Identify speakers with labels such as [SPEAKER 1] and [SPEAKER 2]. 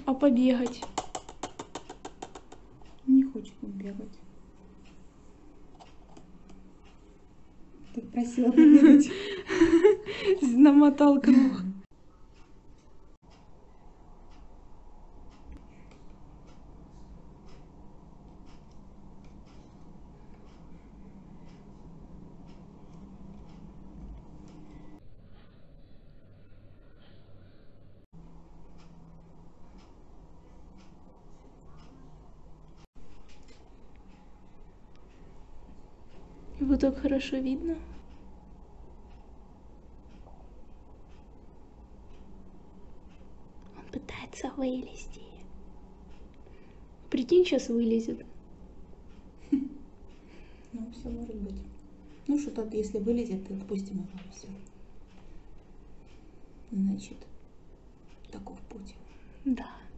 [SPEAKER 1] а побегать?
[SPEAKER 2] Не хочет он бегать. Ты просила побегать.
[SPEAKER 1] Намотал круг. Его так хорошо видно. Он пытается вылезти. Прикинь, сейчас вылезет.
[SPEAKER 2] Ну, все может быть. Ну, что-то, если вылезет, то отпустим его, все. Значит, таков путь.
[SPEAKER 1] Да.